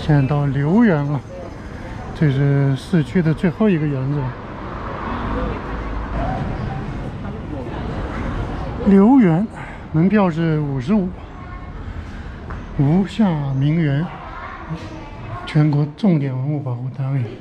现在到留园了，这是市区的最后一个园子。留园门票是55，无下名园，全国重点文物保护单位。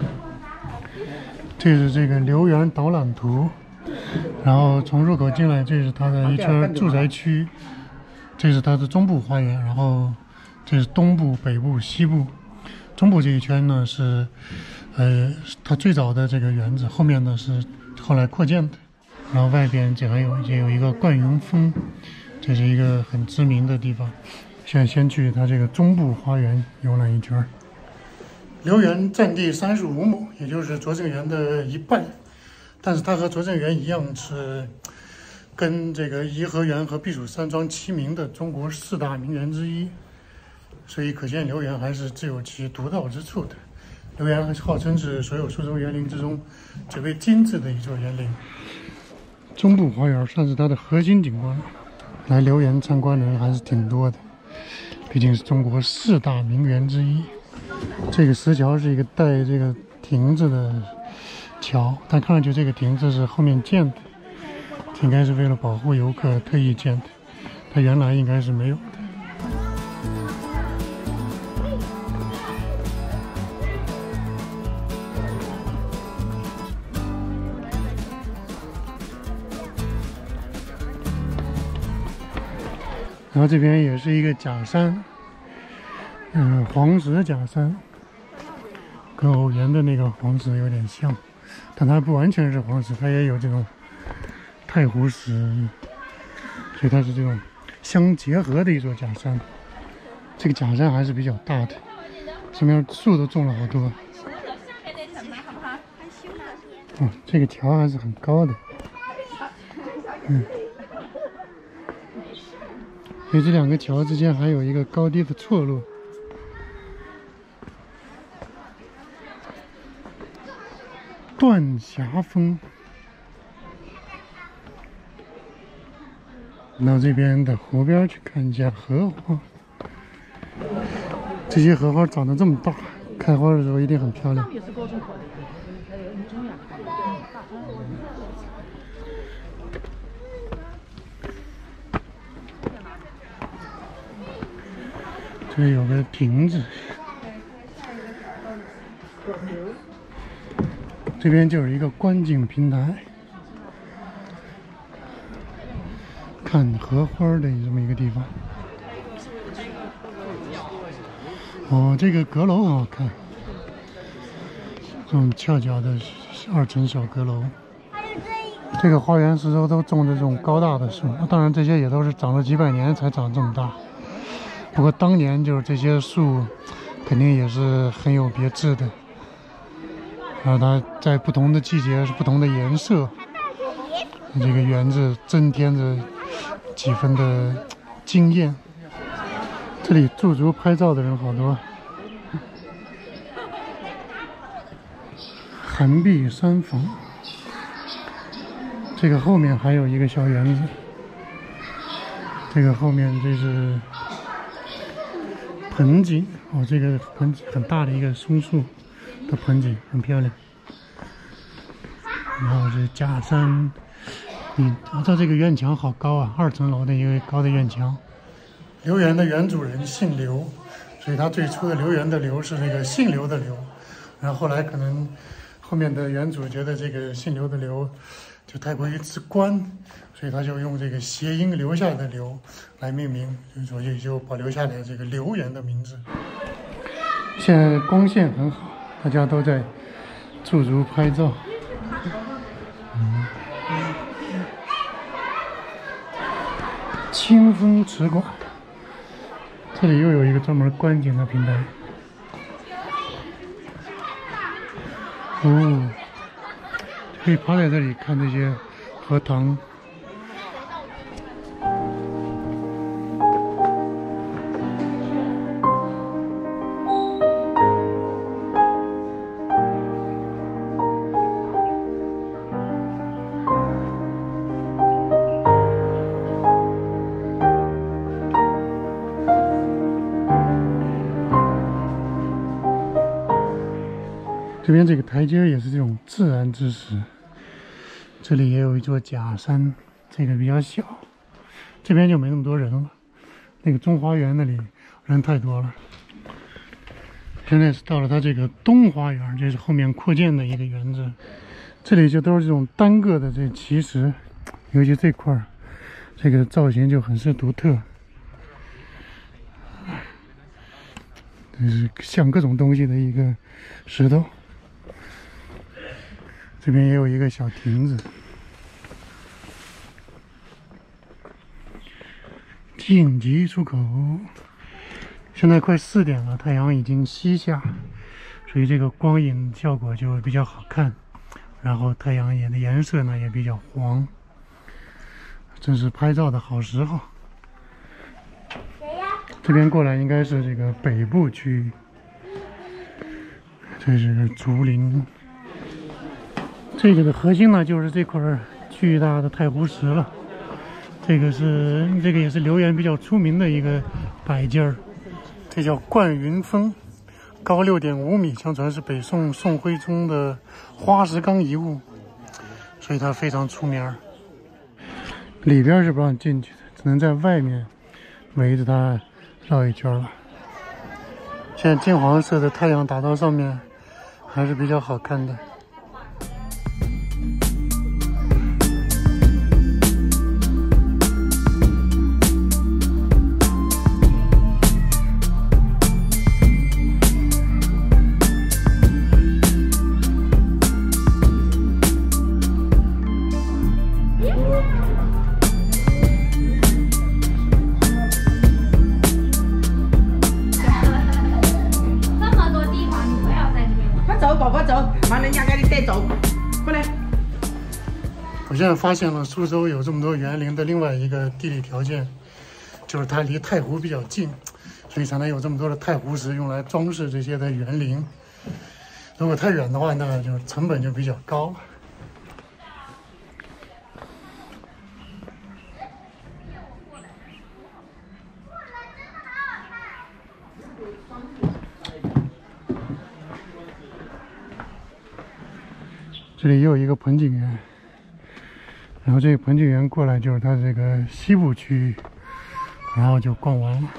这是这个留园导览图，然后从入口进来，这是它的一圈住宅区，这是它的中部花园，然后这是东部、北部、西部。中部这一圈呢是，它最早的这个园子，后面呢是后来扩建的。然后外边这还有一个灌云峰，这是一个很知名的地方。现在先去它这个中部花园游览一圈。留园占地35亩，也就是拙政园的一半，但是它和拙政园一样是跟这个颐和园和避暑山庄齐名的中国4大名园之一，所以可见留园还是自有其独到之处的。留园号称是所有苏州园林之中最为精致的一座园林。中部花园算是它的核心景观了，来留园参观的人还是挺多的，毕竟是中国4大名园之一。这个石桥是一个带这个亭子的桥，但看上去这个亭子是后面建的，应该是为了保护游客特意建的，它原来应该是没有的。然后这边也是一个假山，黄石假山，跟偶园的那个黄石有点像，但它不完全是黄石，它也有这种太湖石，所以它是这种相结合的一座假山。这个假山还是比较大的，上面树都种了好多。哦，这个桥还是很高的，所以这2个桥之间还有一个高低的错落。断霞峰，到这边的湖边去看一下荷花。这些荷花长得这么大，开花的时候一定很漂亮。这里有个亭子，这边就是一个观景平台，看荷花的这么一个地方。哦，这个阁楼很好看，这种翘脚的2层小阁楼。这个花园四周都种的这种高大的树，当然这些也都是长了几百年才长这么大。不过当年就是这些树肯定也是很有别致的，然后它在不同的季节是不同的颜色，这个园子增添着几分的惊艳。这里驻足拍照的人好多。寒碧山房，这个后面还有一个小园子，这个后面这是盆景，哦，这个盆景很大的一个松树的盆景，很漂亮。然后是假山，我知道这个院墙好高啊，2层楼的一个高的院墙。留园的原主人姓刘，所以他最初的留园的刘是那个姓刘的刘，然后后来可能后面的原主觉得这个姓刘的刘就太过于直观，所以他就用这个谐音留下的刘来命名，所以就保留下来这个留园的名字。现在光线很好，大家都在驻足拍照。清风池馆，这里又有一个专门观景的平台。哦，可以趴在这里看这些荷塘。 这边这个台阶也是这种自然之石，这里也有一座假山，这个比较小，这边就没那么多人了。那个中花园那里人太多了。现在是到了它这个东花园，这是后面扩建的一个园子，这里就都是这种单个的这奇石，尤其这块儿，这个造型就很是独特。这是像各种东西的一个石头。这边也有一个小亭子。紧急出口。现在快4点了，太阳已经西下，所以这个光影效果就比较好看。然后太阳眼的颜色呢也比较黄，这是拍照的好时候。这边过来应该是这个北部区域，这是竹林。这个的核心呢就是这块巨大的太湖石了。这个也是留言比较出名的一个摆件儿，这叫冠云峰，高6.5米，相传是北宋宋徽宗的花石纲遗物，所以它非常出名。里边是不让进去的，只能在外面围着它绕一圈了。现在金黄色的太阳打到上面，还是比较好看的。我现在发现了苏州有这么多园林的另外一个地理条件，就是它离太湖比较近，所以才能有这么多的太湖石用来装饰这些的园林。如果太远的话，那就成本就比较高。这里也有一个盆景园，然后这个盆景园过来就是它这个西部区域，然后就逛完了。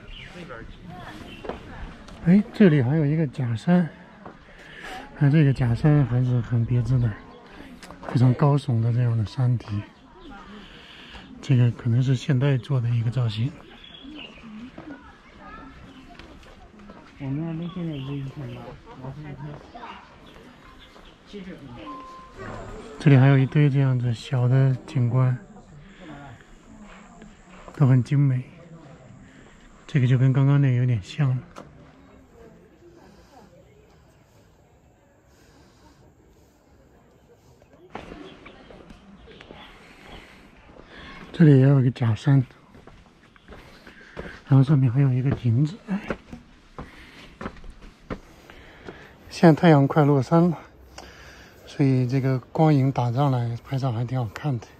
哎，这里还有一个假山，看这个假山还是很别致的，非常高耸的这样的山体。这个可能是现代做的一个造型。我们那边现在是1000吧，我是70。这里还有一堆这样子小的景观，都很精美。这个就跟刚刚那个有点像了。这里也有一个假山，然后上面还有一个亭子。现在太阳快落山了，所以这个光影打上来，拍照还挺好看的。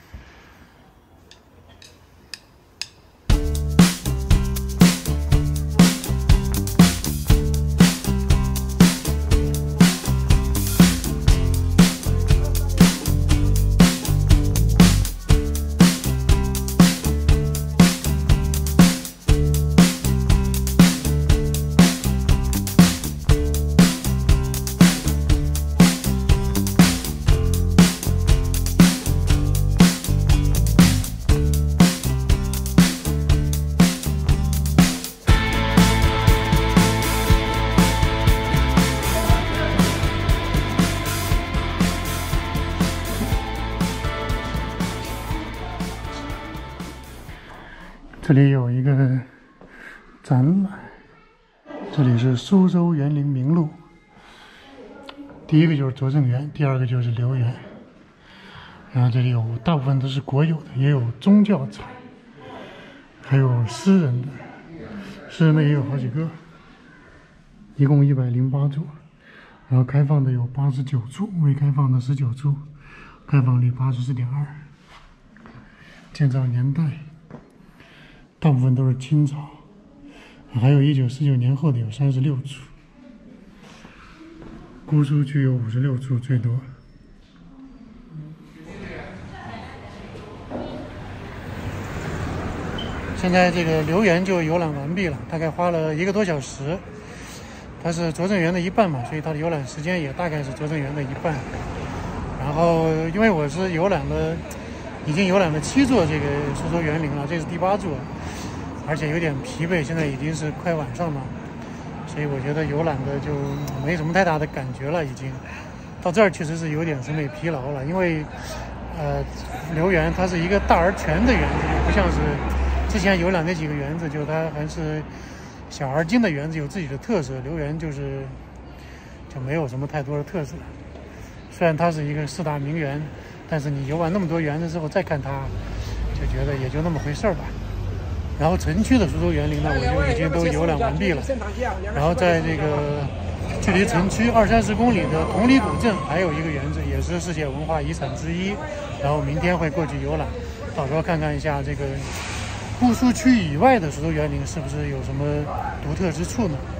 这里有一个展览，这里是苏州园林名录。第一个就是拙政园，第二个就是留园。然后这里有大部分都是国有的，也有宗教产，还有私人的，私人的也有好几个，一共108处，然后开放的有89处，未开放的19处，开放率84.2%。建造年代大部分都是清朝，还有1949年后的有36处。 姑苏区有56处最多。现在这个留园就游览完毕了，大概花了1个多小时。它是拙政园的一半嘛，所以它的游览时间也大概是拙政园的一半。然后因为我是已经游览了7座这个苏州园林了，这是第8座，而且有点疲惫，现在已经是快晚上了，所以我觉得游览的就没什么太大的感觉了，已经到这儿确实是有点审美疲劳了，因为留园它是一个大而全的园子，不像是之前游览那几个园子，就它还是小而精的园子，有自己的特色。留园就没有什么太多的特色，虽然它是一个4大名园，但是你游完那么多园子之后再看它，就觉得也就那么回事儿吧。然后城区的苏州园林呢，我就已经都游览完毕了。然后在这个距离城区20-30公里的同里古镇还有一个园子，也是世界文化遗产之一。然后明天会过去游览，到时候看看一下这个姑苏区以外的苏州园林是不是有什么独特之处呢？